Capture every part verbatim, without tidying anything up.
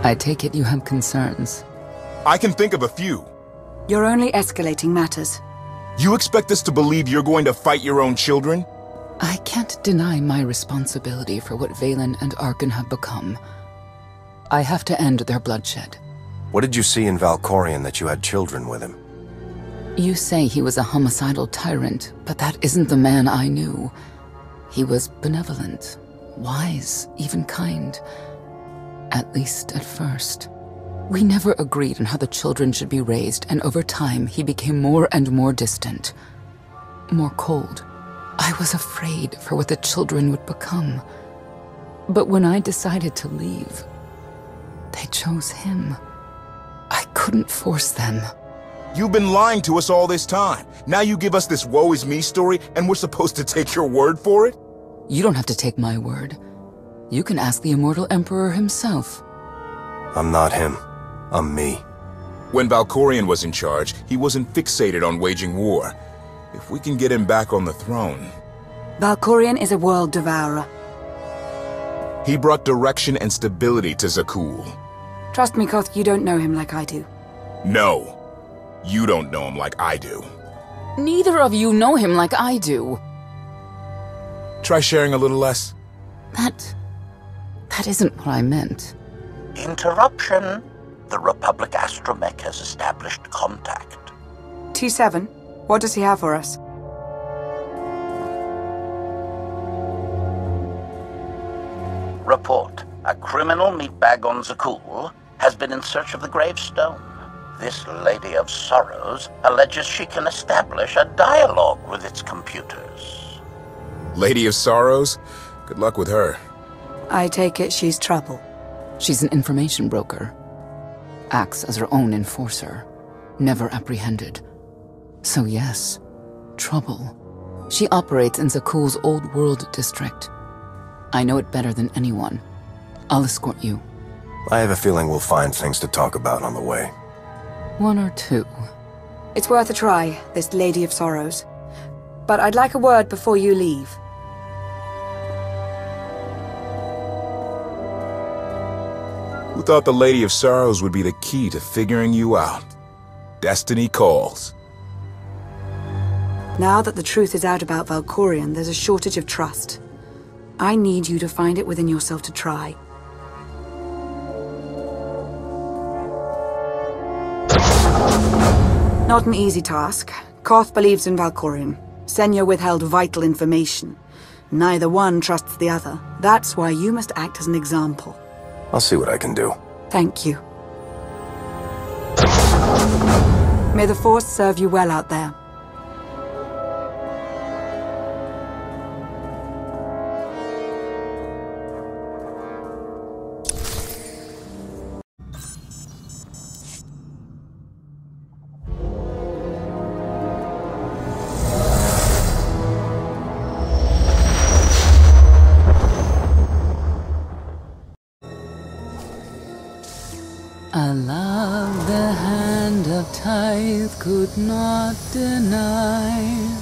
I take it you have concerns. I can think of a few. You're only escalating matters. You expect us to believe you're going to fight your own children? I can't deny my responsibility for what Vaylin and Arcann have become. I have to end their bloodshed. What did you see in Valkorion that you had children with him? You say he was a homicidal tyrant, but that isn't the man I knew. He was benevolent, wise, even kind. At least at first. We never agreed on how the children should be raised, and over time he became more and more distant. More cold. I was afraid for what the children would become. But when I decided to leave, they chose him. I couldn't force them. You've been lying to us all this time. Now you give us this woe is me story and we're supposed to take your word for it? You don't have to take my word. You can ask the Immortal Emperor himself. I'm not him. I'm me. When Valkorion was in charge, he wasn't fixated on waging war. If we can get him back on the throne... Valkorion is a world devourer. He brought direction and stability to Zakuul. Trust me, Koth, you don't know him like I do. No. You don't know him like I do. Neither of you know him like I do. Try sharing a little less. That... that isn't what I meant. Interruption. The Republic Astromech has established contact. T seven, what does he have for us? Report. A criminal meatbag on Zakuul has been in search of the gravestone. This Lady of Sorrows alleges she can establish a dialogue with its computers. Lady of Sorrows? Good luck with her. I take it she's trouble. She's an information broker. Acts as her own enforcer. Never apprehended. So yes, trouble. She operates in Zakuul's Old World district. I know it better than anyone. I'll escort you. I have a feeling we'll find things to talk about on the way. One or two. It's worth a try, this Lady of Sorrows. But I'd like a word before you leave. Who thought the Lady of Sorrows would be the key to figuring you out? Destiny calls. Now that the truth is out about Valkorion, there's a shortage of trust. I need you to find it within yourself to try. Not an easy task. Koth believes in Valkorion. Senya withheld vital information. Neither one trusts the other. That's why you must act as an example. I'll see what I can do. Thank you. May the Force serve you well out there. A love the hand of Tithe could not deny.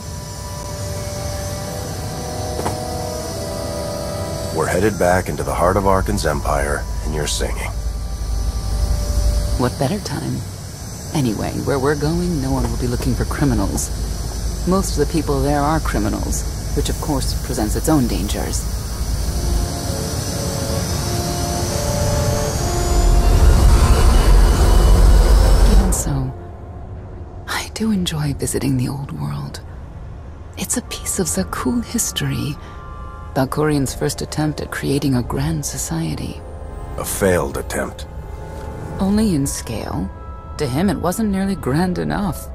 We're headed back into the heart of Arcann's empire, and you're singing. What better time? Anyway, where we're going, no one will be looking for criminals. Most of the people there are criminals, which of course presents its own dangers. So, I do enjoy visiting the old world. It's a piece of Zakuul history. Valkorion's first attempt at creating a grand society. A failed attempt. Only in scale. To him, it wasn't nearly grand enough.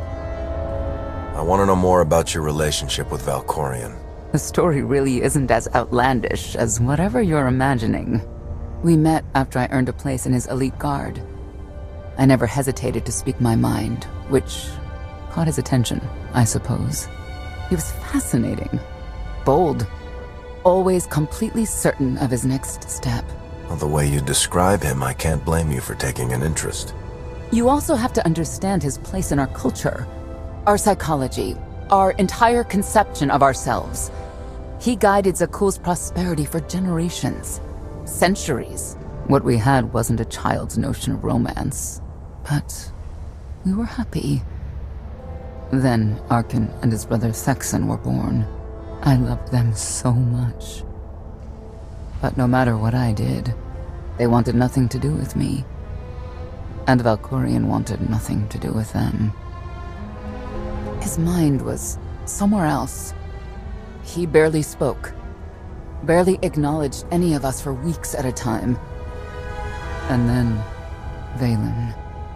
I want to know more about your relationship with Valkorion. The story really isn't as outlandish as whatever you're imagining. We met after I earned a place in his elite guard. I never hesitated to speak my mind, which caught his attention, I suppose. He was fascinating, bold, always completely certain of his next step. Well, the way you describe him, I can't blame you for taking an interest. You also have to understand his place in our culture, our psychology, our entire conception of ourselves. He guided Zakuul's prosperity for generations, centuries. What we had wasn't a child's notion of romance, but we were happy. Then Arkan and his brother Thexan were born. I loved them so much. But no matter what I did, they wanted nothing to do with me. And Valkorion wanted nothing to do with them. His mind was somewhere else. He barely spoke, barely acknowledged any of us for weeks at a time. And then, Vaylin.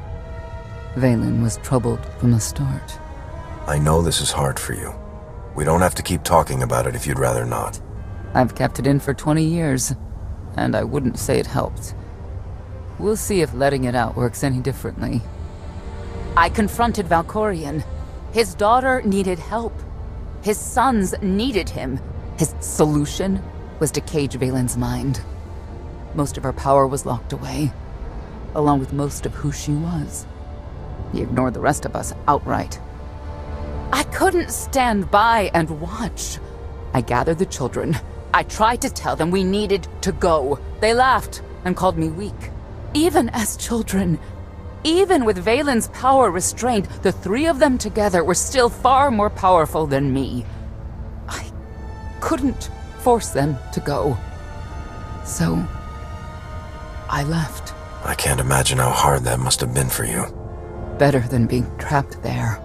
Vaylin was troubled from the start. I know this is hard for you. We don't have to keep talking about it if you'd rather not. I've kept it in for twenty years, and I wouldn't say it helped. We'll see if letting it out works any differently. I confronted Valkorion. His daughter needed help. His sons needed him. His solution was to cage Vaylin's mind. Most of her power was locked away, along with most of who she was. He ignored the rest of us outright. I couldn't stand by and watch. I gathered the children. I tried to tell them we needed to go. They laughed and called me weak. Even as children, even with Vaylin's power restrained, the three of them together were still far more powerful than me. I couldn't force them to go. So, I left. I can't imagine how hard that must have been for you. Better than being trapped there.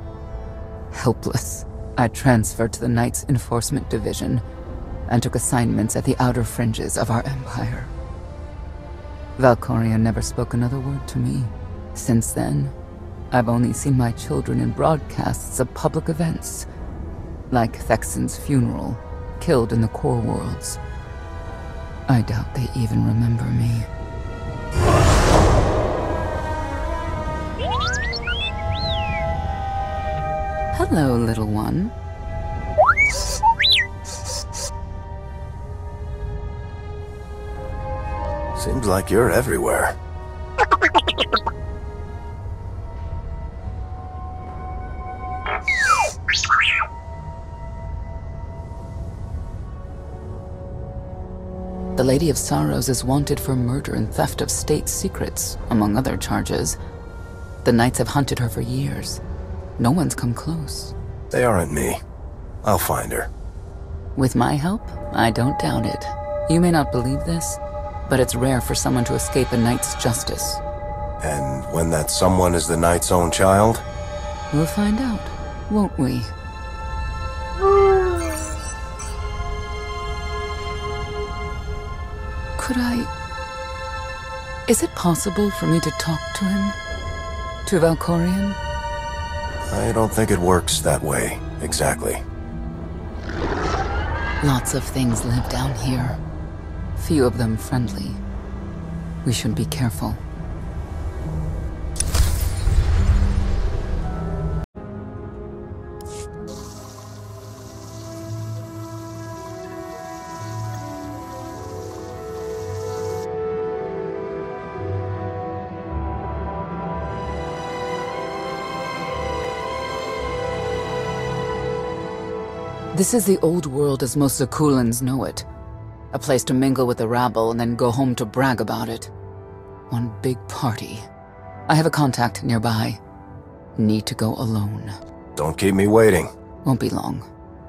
Helpless, I transferred to the Knights Enforcement Division and took assignments at the outer fringes of our empire. Valkorion never spoke another word to me. Since then, I've only seen my children in broadcasts of public events, like Thexan's funeral, killed in the Core Worlds. I doubt they even remember me. Hello, little one. Seems like you're everywhere. The Lady of Sorrows is wanted for murder and theft of state secrets, among other charges. The Knights have hunted her for years. No one's come close. They aren't me. I'll find her. With my help, I don't doubt it. You may not believe this, but it's rare for someone to escape a knight's justice. And when that someone is the knight's own child? We'll find out, won't we? Could I... Is it possible for me to talk to him? To Valkorion? I don't think it works that way, exactly. Lots of things live down here. Few of them friendly. We should be careful. This is the old world as most Zakulans know it. A place to mingle with the rabble and then go home to brag about it. One big party. I have a contact nearby. Need to go alone. Don't keep me waiting. Won't be long.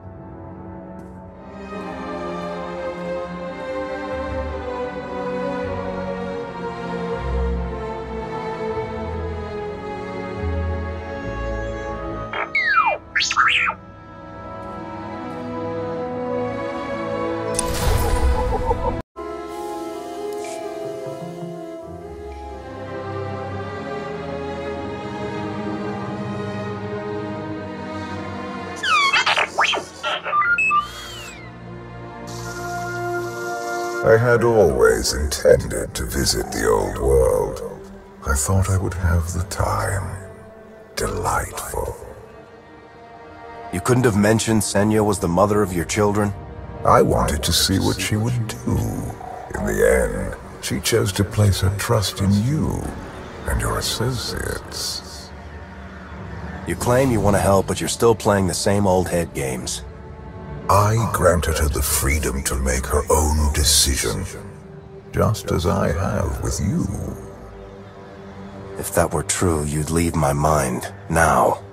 I had always intended to visit the old world. I thought I would have the time. Delightful. You couldn't have mentioned Senya was the mother of your children? I wanted to see what she would do. In the end, she chose to place her trust in you and your associates. You claim you want to help, but you're still playing the same old head games. I granted her the freedom to make her own decision. just as I have with you. If that were true, you'd leave my mind, now.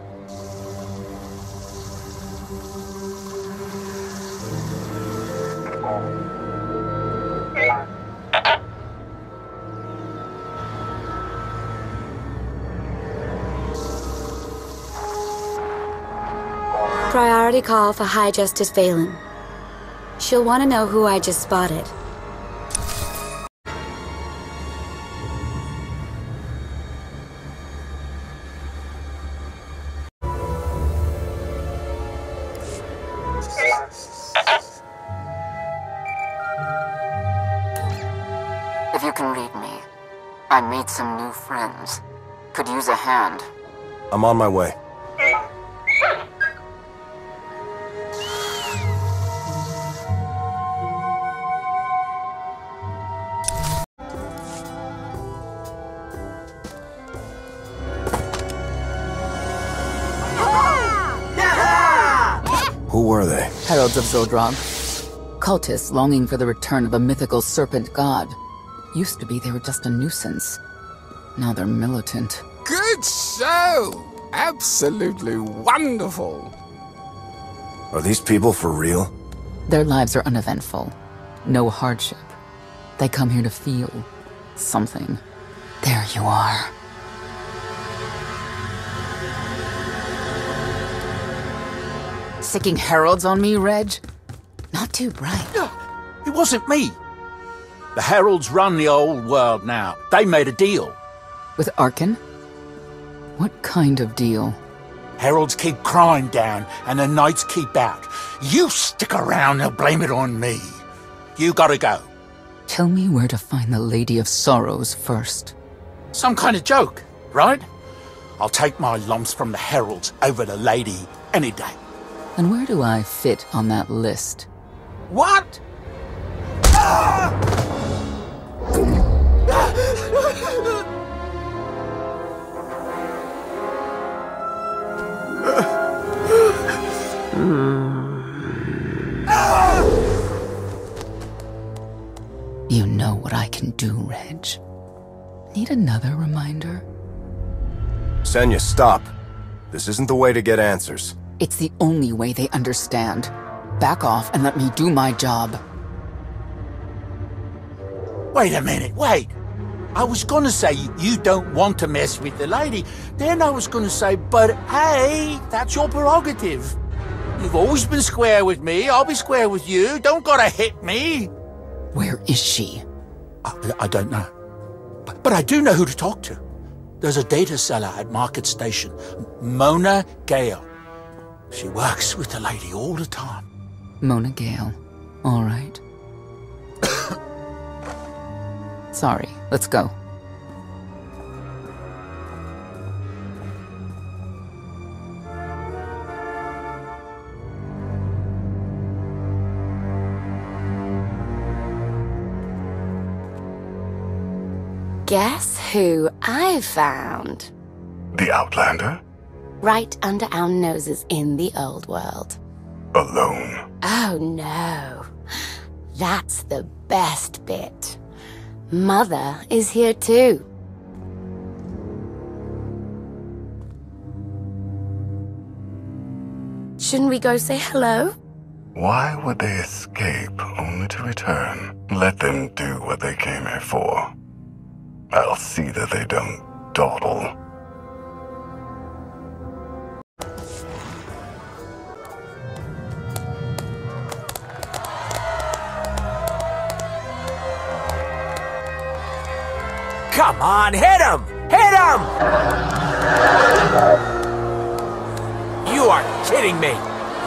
Priority call for High Justice Valen. She'll want to know who I just spotted. If you can read me, I made some new friends. Could use a hand. I'm on my way. Who were they? Heralds of Zodrog. Cultists longing for the return of a mythical serpent god. Used to be they were just a nuisance. Now they're militant. Good show! Absolutely wonderful! Are these people for real? Their lives are uneventful. No hardship. They come here to feel something. There you are. Sicking heralds on me, Reg? Not too bright. It wasn't me. The heralds run the old world now. They made a deal. With Arcann? What kind of deal? Heralds keep crime down, and the knights keep out. You stick around, they'll blame it on me. You gotta go. Tell me where to find the Lady of Sorrows first. Some kind of joke, right? I'll take my lumps from the heralds over the lady any day. And where do I fit on that list? What? You know what I can do, Reg. Need another reminder? Senya, stop. This isn't the way to get answers. It's the only way they understand. Back off and let me do my job. Wait a minute, wait. I was gonna say you don't want to mess with the lady. Then I was gonna say, but hey, that's your prerogative. You've always been square with me, I'll be square with you. Don't gotta hit me. Where is she? I, I don't know. But, but I do know who to talk to. There's a data seller at Market Station, Mona Gale. She works with the lady all the time. Mona Gale. All right. Sorry, let's go. Guess who I found? The Outlander? Right under our noses in the old world. Alone? Oh no. That's the best bit. Mother is here too. Shouldn't we go say hello? Why would they escape only to return? Let them do what they came here for. I'll see that they don't dawdle. Come on, hit him! Hit him! You are kidding me!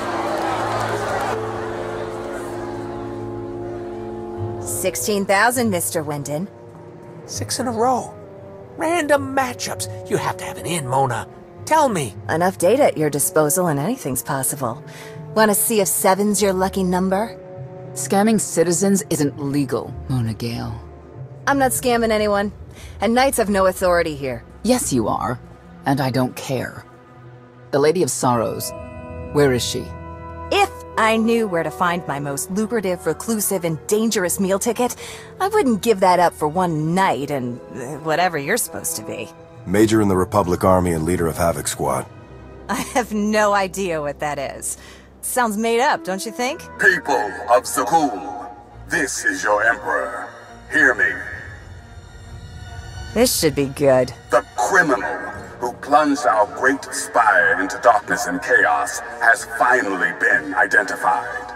sixteen thousand, Mister Wyndon. Six in a row. Random matchups. You have to have an in, Mona. Tell me. Enough data at your disposal and anything's possible. Want to see if seven's your lucky number? Scamming citizens isn't legal, Mona Gale. I'm not scamming anyone. And knights have no authority here. Yes, you are. And I don't care. The Lady of Sorrows. Where is she? If I knew where to find my most lucrative, reclusive, and dangerous meal ticket. I wouldn't give that up for one night and uh, whatever you're supposed to be. Major in the Republic Army and leader of Havoc Squad. I have no idea what that is. Sounds made up, don't you think? People of Zakuul, this is your Emperor. Hear me. This should be good. The criminal who plunged our great spire into darkness and chaos has finally been identified.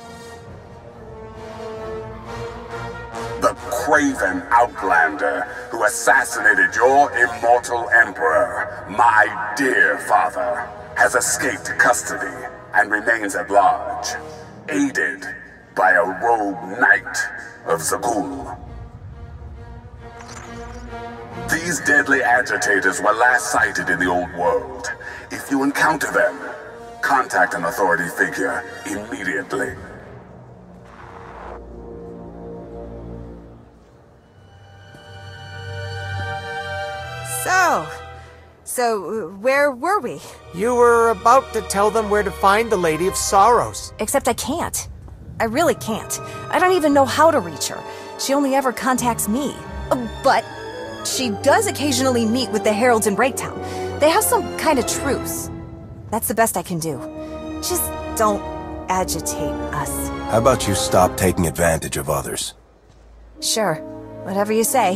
The craven outlander who assassinated your immortal emperor, my dear father, has escaped custody and remains at large, aided by a rogue knight of Zakuul. These deadly agitators were last sighted in the old world. If you encounter them, contact an authority figure immediately. So, so where were we? You were about to tell them where to find the Lady of Sorrows. Except I can't. I really can't. I don't even know how to reach her. She only ever contacts me. Uh, But she does occasionally meet with the Heralds in Breaktown. They have some kind of truce. That's the best I can do. Just don't agitate us. How about you stop taking advantage of others? Sure. Whatever you say.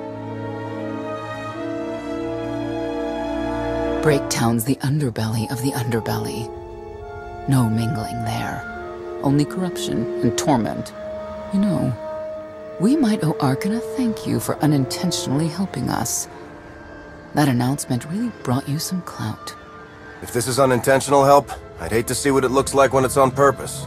Breaktown's the underbelly of the underbelly. No mingling there. Only corruption and torment. You know, we might owe Arcann a thank you for unintentionally helping us. That announcement really brought you some clout. If this is unintentional help, I'd hate to see what it looks like when it's on purpose.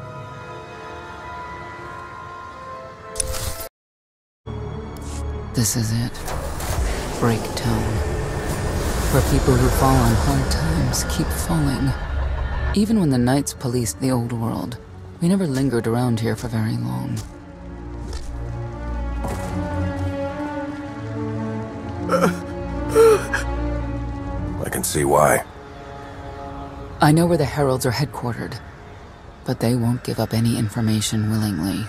This is it. Breaktown. Where people who fall on hard times keep falling. Even when the Knights policed the old world, we never lingered around here for very long. I can see why. I know where the Heralds are headquartered, but they won't give up any information willingly.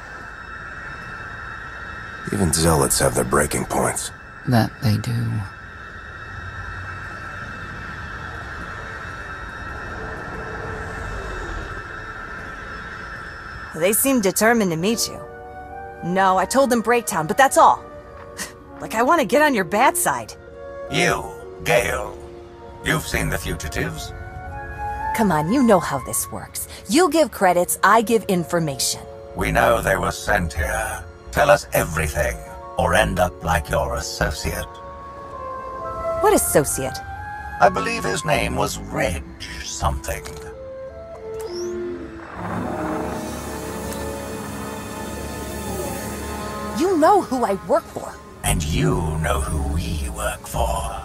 Even Zealots have their breaking points. That they do. They seem determined to meet you. No, I told them Breaktown, but that's all. Like I want to get on your bad side. You, Gale. You've seen the fugitives. Come on, you know how this works. You give credits, I give information. We know they were sent here. Tell us everything, or end up like your associate. What associate? I believe his name was Reg something. You know who I work for. And you know who we work for.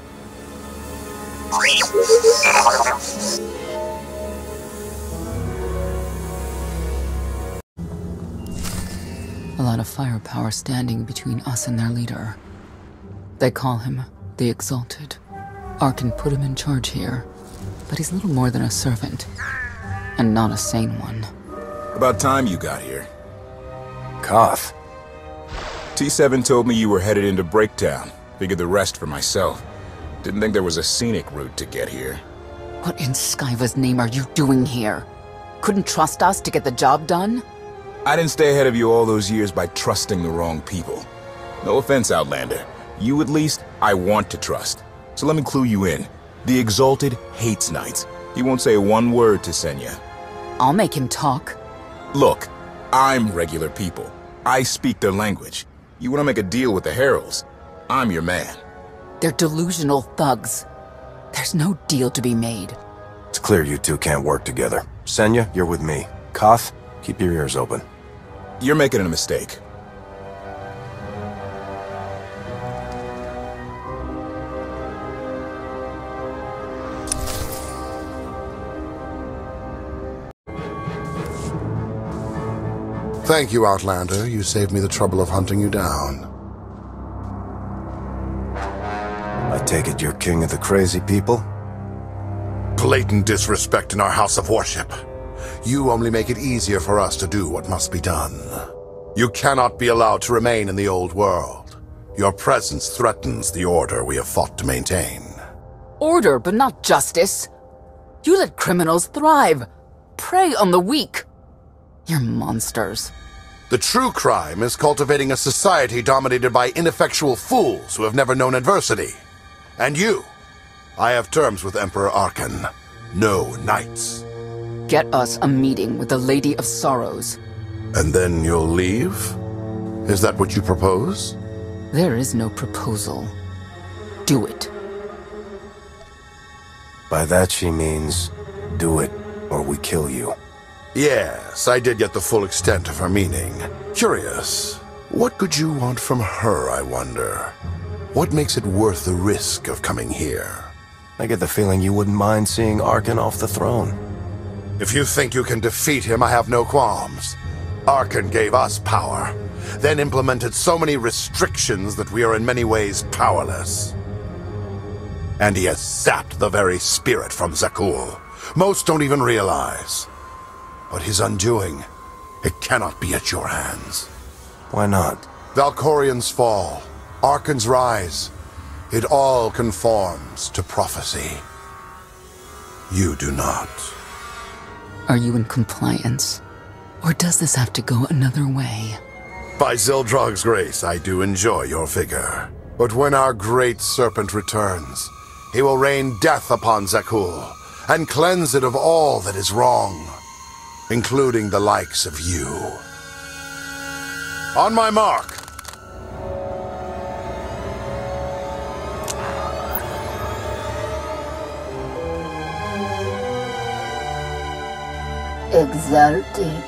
A lot of firepower standing between us and their leader. They call him the Exalted. Arcann put him in charge here, but he's little more than a servant, and not a sane one. About time you got here. Koth. T seven told me you were headed into Breaktown. Figured the rest for myself. Didn't think there was a scenic route to get here. What in Skyva's name are you doing here? Couldn't trust us to get the job done? I didn't stay ahead of you all those years by trusting the wrong people. No offense, Outlander. You at least, I want to trust. So let me clue you in. The Exalted hates Knights. He won't say one word to Senya. I'll make him talk. Look, I'm regular people. I speak their language. You want to make a deal with the Heralds? I'm your man. They're delusional thugs. There's no deal to be made. It's clear you two can't work together. Senya, you're with me. Koth, keep your ears open. You're making a mistake. Thank you, Outlander. You saved me the trouble of hunting you down. I take it you're king of the crazy people? Blatant disrespect in our house of worship. You only make it easier for us to do what must be done. You cannot be allowed to remain in the old world. Your presence threatens the order we have fought to maintain. Order, but not justice. You let criminals thrive, prey on the weak. You're monsters. The true crime is cultivating a society dominated by ineffectual fools who have never known adversity. And you, I have terms with Emperor Arcann. No knights. Get us a meeting with the Lady of Sorrows. And then you'll leave? Is that what you propose? There is no proposal. Do it. By that she means, do it, or we kill you. Yes, I did get the full extent of her meaning. Curious. What could you want from her, I wonder? What makes it worth the risk of coming here? I get the feeling you wouldn't mind seeing Arcann off the throne. If you think you can defeat him, I have no qualms. Arcann gave us power, then implemented so many restrictions that we are in many ways powerless. And he has sapped the very spirit from Zakuul. Most don't even realize. But his undoing, it cannot be at your hands. Why not? Valkorion's fall, Arcann's rise, it all conforms to prophecy. You do not. Are you in compliance? Or does this have to go another way? By Zildrog's grace, I do enjoy your vigor. But when our great serpent returns, he will rain death upon Zakuul, and cleanse it of all that is wrong, including the likes of you. On my mark! Exalted.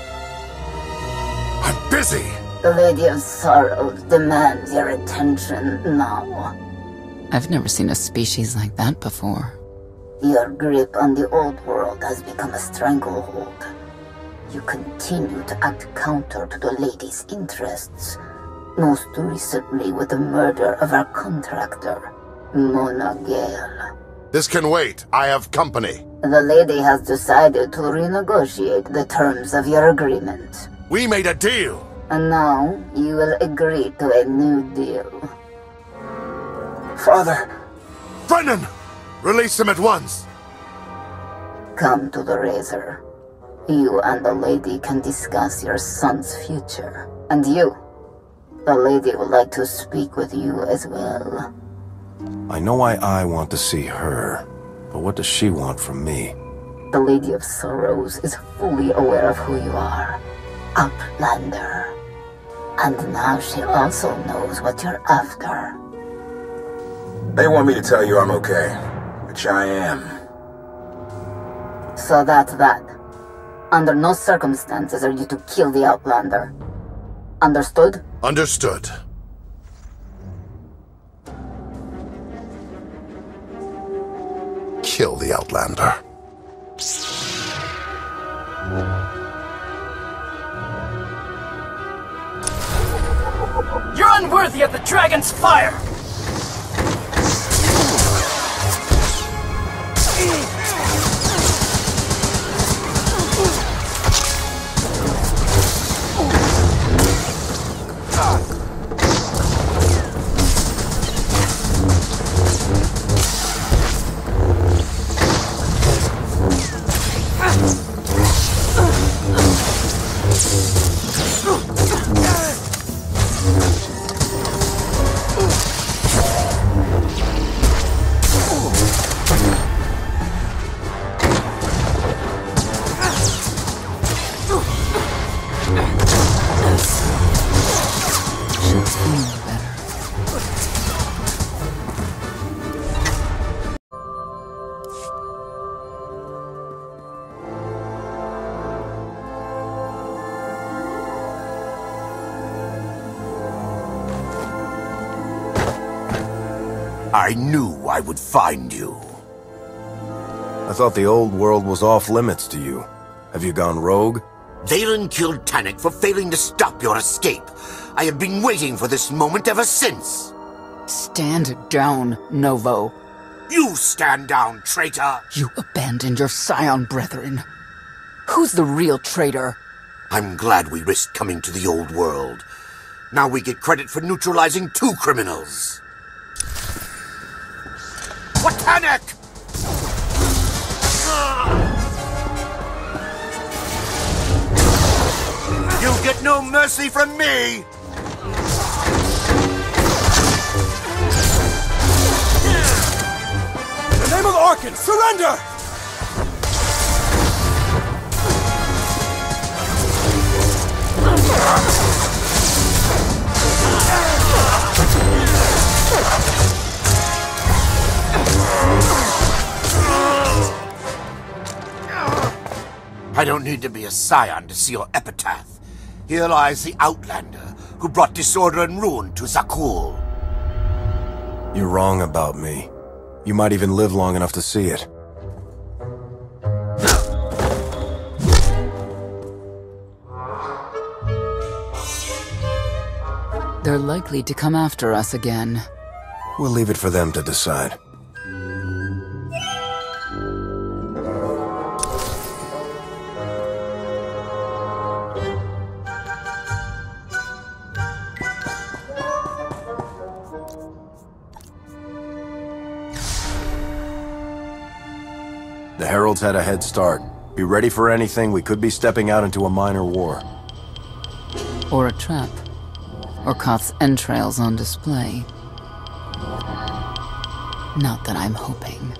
I'm busy! The Lady of Sorrows demands your attention now. I've never seen a species like that before. Your grip on the old world has become a stranglehold. You continue to act counter to the Lady's interests, most recently with the murder of our contractor, Mona Gale. This can wait. I have company. The Lady has decided to renegotiate the terms of your agreement. We made a deal! And now you will agree to a new deal. Father! Brennan! Release him at once! Come to the Razor. You and the Lady can discuss your son's future. And you, the Lady would like to speak with you as well. I know why I want to see her, but what does she want from me? The Lady of Sorrows is fully aware of who you are. Outlander. And now she also knows what you're after. They want me to tell you I'm okay, which I am. So that's that. Under no circumstances are you to kill the Outlander. Understood? Understood. Kill the Outlander. You're unworthy of the dragon's fire! I knew I would find you. I thought the old world was off limits to you. Have you gone rogue? Valen killed Tannic for failing to stop your escape. I have been waiting for this moment ever since. Stand down, Novo. You stand down, traitor! You abandoned your scion brethren. Who's the real traitor? I'm glad we risked coming to the old world. Now we get credit for neutralizing two criminals. Watanek! You'll get no mercy from me! In the name of Arkan, surrender! I don't need to be a scion to see your epitaph. Here lies the Outlander, who brought disorder and ruin to Zakul. You're wrong about me. You might even live long enough to see it. They're likely to come after us again. We'll leave it for them to decide. The Heralds had a head start. Be ready for anything. We could be stepping out into a minor war. Or a trap. Or Koth's entrails on display. Not that I'm hoping.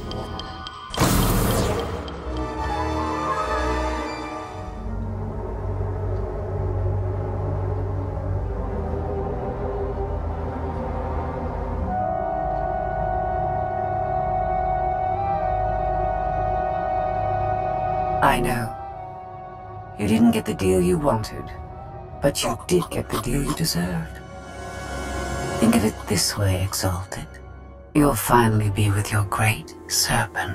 I know. You didn't get the deal you wanted, but you did get the deal you deserved. Think of it this way, Exalted. You'll finally be with your great serpent.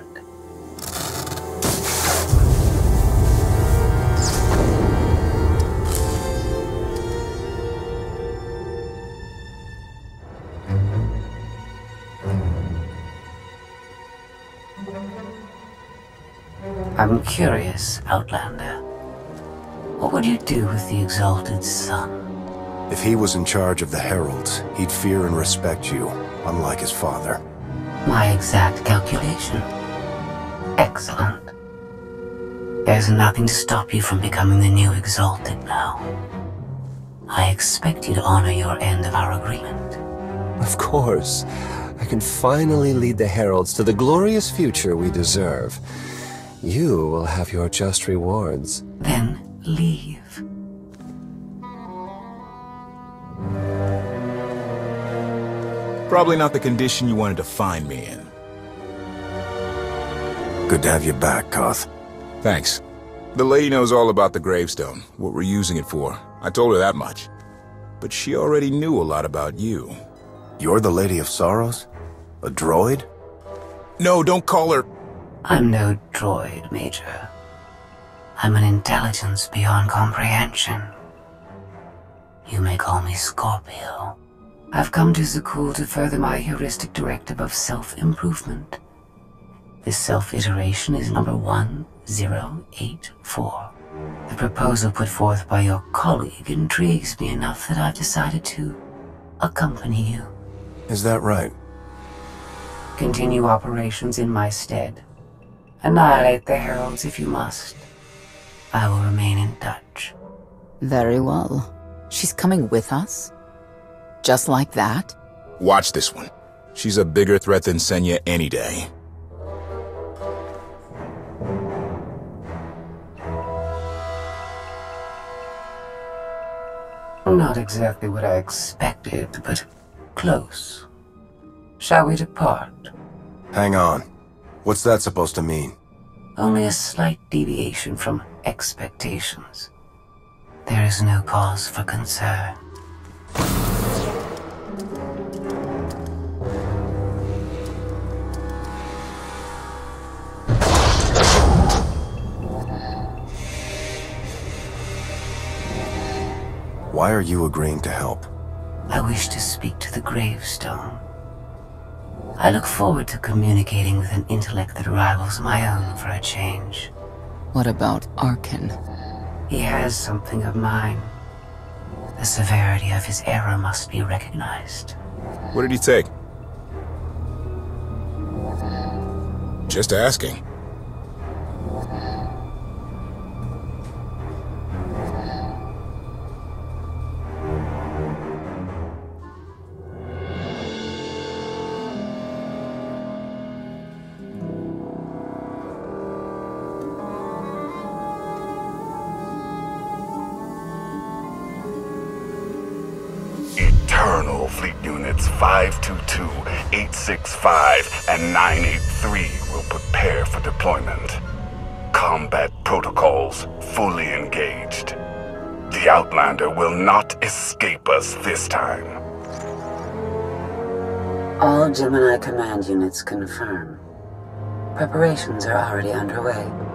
I'm curious, Outlander. What would you do with the Exalted Son? If he was in charge of the Heralds, he'd fear and respect you, unlike his father. My exact calculation. Excellent. There's nothing to stop you from becoming the new Exalted now. I expect you to honor your end of our agreement. Of course. I can finally lead the Heralds to the glorious future we deserve. You will have your just rewards. Then leave. Probably not the condition you wanted to find me in. Good to have you back, Koth. Thanks. The lady knows all about the gravestone, what we're using it for. I told her that much. But she already knew a lot about you. You're the Lady of Sorrows? A droid? No, don't call her... I'm no droid, Major. I'm an intelligence beyond comprehension. You may call me Scorpio. I've come to Zakul to further my heuristic directive of self-improvement. This self-iteration is number one zero eight four. The proposal put forth by your colleague intrigues me enough that I've decided to accompany you. Is that right? Continue operations in my stead. Annihilate the Heralds if you must. I will remain in touch. Very well. She's coming with us? Just like that? Watch this one. She's a bigger threat than Senya any day. Not exactly what I expected, but close. Shall we depart? Hang on. What's that supposed to mean? Only a slight deviation from expectations. There is no cause for concern. Why are you agreeing to help? I wish to speak to the gravestone. I look forward to communicating with an intellect that rivals my own for a change. What about Arkin? He has something of mine. The severity of his error must be recognized. What did he take? Just asking. Eternal Fleet Units five two two, eight six five, and nine eight three will prepare for deployment. Combat protocols fully engaged. The Outlander will not escape us this time. All Gemini command units confirm. Preparations are already underway.